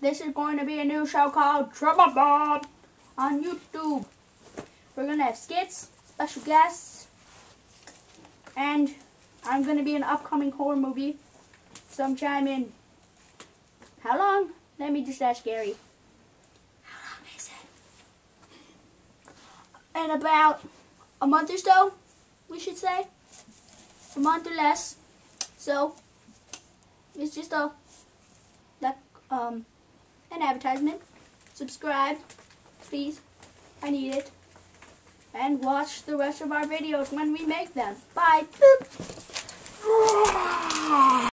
this is going to be a new show called Trama Bomb on YouTube. We're going to have skits, special guests, and I'm going to be in an upcoming horror movie sometime in, how long? Let me just ask Gary. How long is it? In about a month or so, we should say. A month or less. So, it's just an advertisement. Subscribe, please. I need it. And watch the rest of our videos when we make them. Bye. Boop.